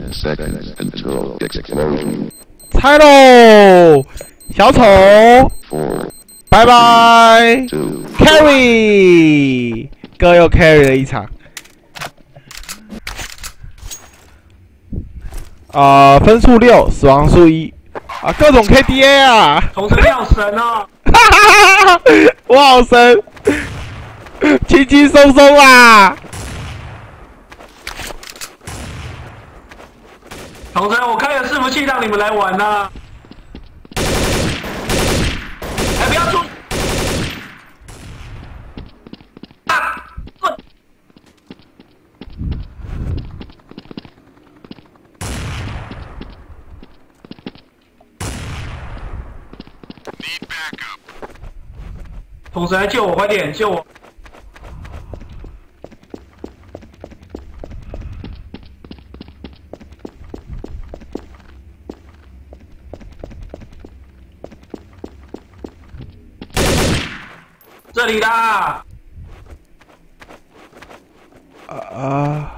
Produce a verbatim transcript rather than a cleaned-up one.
ten seconds until explosion. 拆喽，小丑， Four, 拜拜 two, ，carry，哥又 carry 了一场。啊、呃，分数六，死亡数一，啊，各种 K D A 啊！ 同城你好神哦！ 哈哈哈哈我好神，轻轻松松啊！ 同城，我开了伺服器让你们来玩呐、啊！哎，不要出！啊！同城来救我，快点救我！这里啦！ 啊、呃。